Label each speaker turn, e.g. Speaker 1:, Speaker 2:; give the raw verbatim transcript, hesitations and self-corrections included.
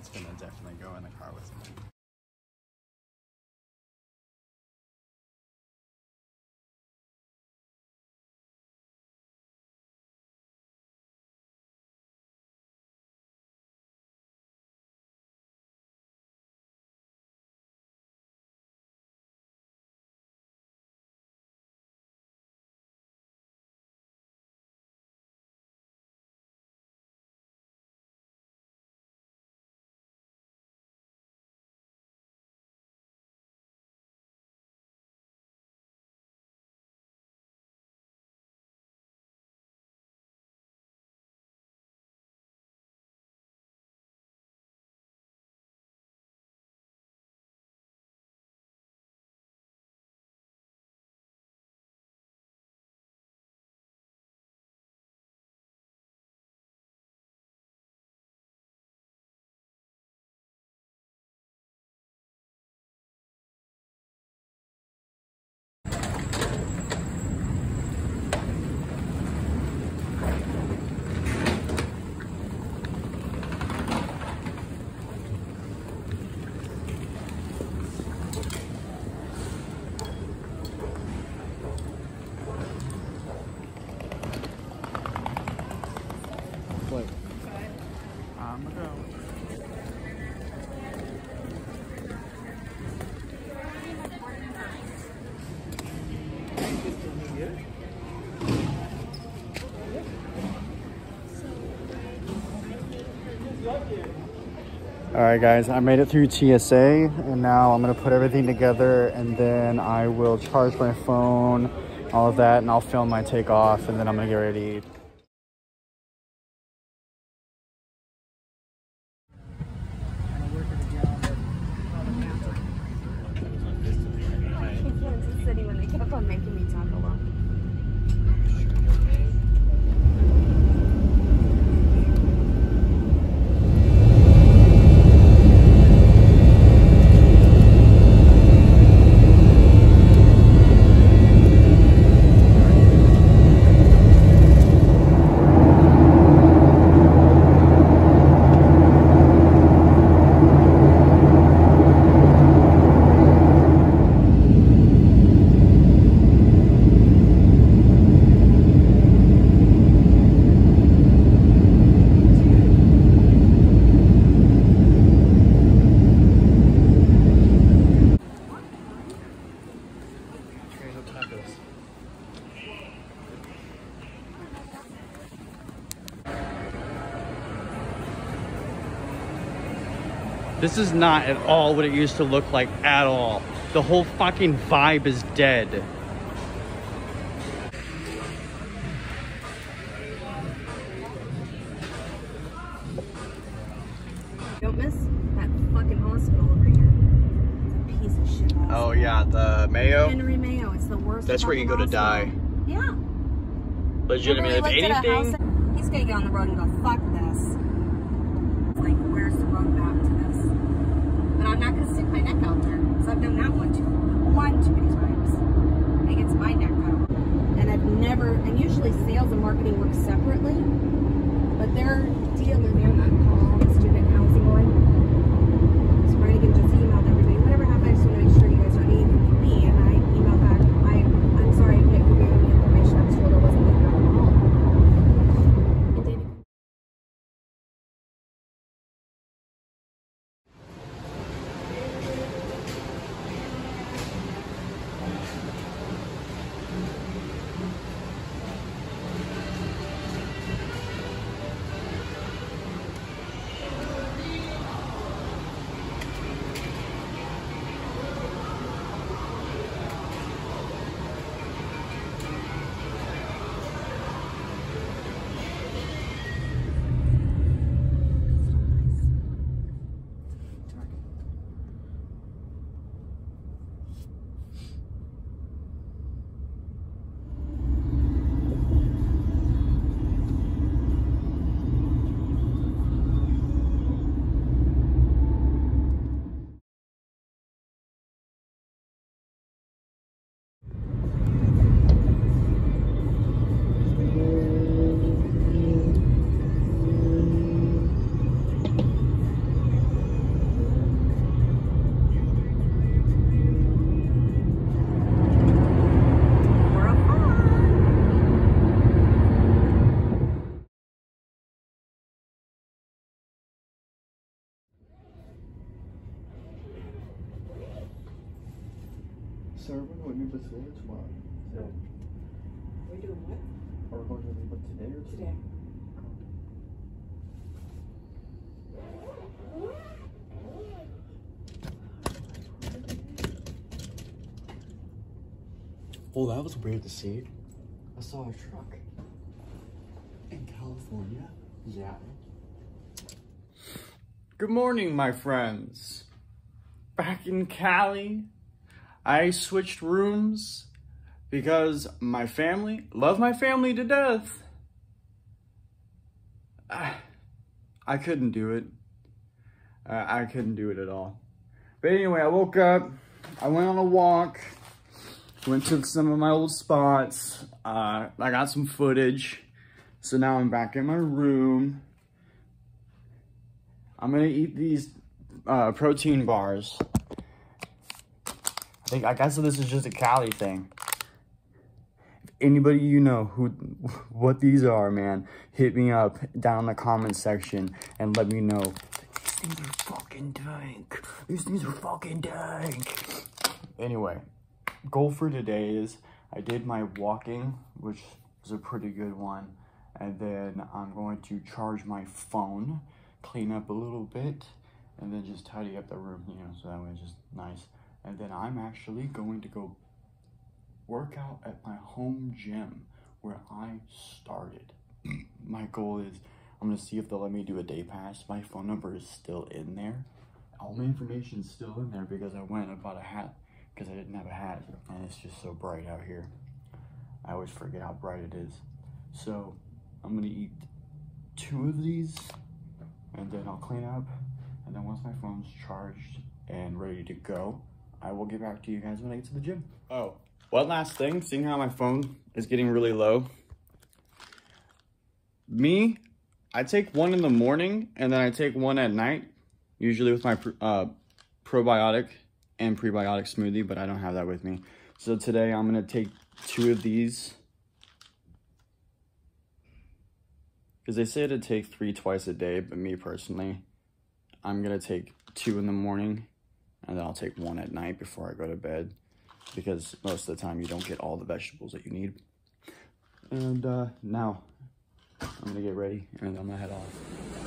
Speaker 1: that's gonna definitely go in the car with me. What? I'm gonna go. All right, guys, I made it through T S A, and now I'm gonna put everything together, and then I will charge my phone, all of that, and I'll film my takeoff, and then I'm gonna get ready to eat.
Speaker 2: Kansas City when they kept on making me talk along. This is not at all what it used to look like at all. The whole fucking vibe is dead. Don't miss that fucking hospital over here. It's a piece of shit hospital.
Speaker 1: Oh yeah, the Mayo?
Speaker 2: Henry Mayo, it's the worst.
Speaker 1: That's where you go to die.
Speaker 2: Yeah.
Speaker 1: Legitimately, if anything...
Speaker 2: And, he's gonna get on the road and go, fuck this. It's like, where's the road back to this? But I'm not gonna stick my neck out there, because I've done that one too, one too many times. It gets my neck out. And I've never, and usually sales and marketing work separately, but their deal in there, that call, the student housing one, so Brannigan just emailed everybody, whatever happened, I just want to make sure you guys don't need anything from me, and I emailed back, I, I'm sorry I can't give you any information, I was told it wasn't there at all. It didn't.
Speaker 1: today or tomorrow? Today.
Speaker 2: We're doing what?
Speaker 1: Are we going to leave it today or
Speaker 2: Today.
Speaker 1: Oh, that was weird to see. I saw a truck in California. Yeah. Good morning, my friends. Back in Cali, I switched rooms because my family, love my family to death. I, I couldn't do it. Uh, I couldn't do it at all. But anyway, I woke up, I went on a walk, went to some of my old spots. Uh, I got some footage. So now I'm back in my room. I'm gonna eat these uh, protein bars. I think, I guess this is just a Cali thing. If anybody you know who, what these are, man, hit me up down in the comment section and let me know. These things are fucking dank. These things are fucking dank. Anyway, goal for today is I did my walking, which was a pretty good one. And then I'm going to charge my phone, clean up a little bit, and then just tidy up the room, you know, so that way it's just nice. And then I'm actually going to go work out at my home gym where I started. My goal is I'm going to see if they'll let me do a day pass. My phone number is still in there. All my information is still in there because I went and bought a hat because I didn't have a hat, and it's just so bright out here. I always forget how bright it is. So I'm gonna eat two of these and then I'll clean up, and then once my phone's charged and ready to go, I will get back to you guys when I get to the gym. Oh, one last thing, seeing how my phone is getting really low. Me, I take one in the morning and then I take one at night, usually with my uh, probiotic and prebiotic smoothie, but I don't have that with me. So today I'm gonna take two of these, because they say to take three twice a day, but me personally, I'm gonna take two in the morning and then I'll take one at night before I go to bed, because most of the time you don't get all the vegetables that you need. And uh, now I'm gonna get ready and I'm gonna head off.